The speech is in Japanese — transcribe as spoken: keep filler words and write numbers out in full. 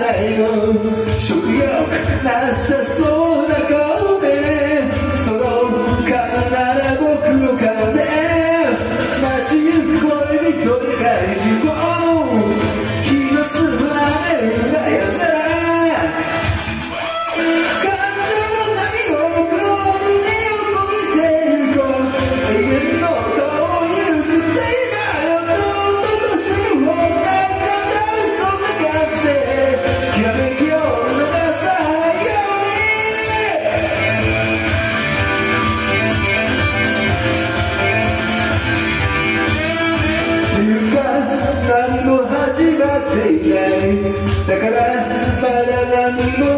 ないの食欲なさそうな顔でその顔なら僕を噛んで街行く恋人で大事を気がするまで悩んだら感情の波を黒に横切ってゆこう永遠の顔を行くせいだよととしてる方がそんな感じできらめきを逃さないようにっていうか何も始まっていないだからまだ何も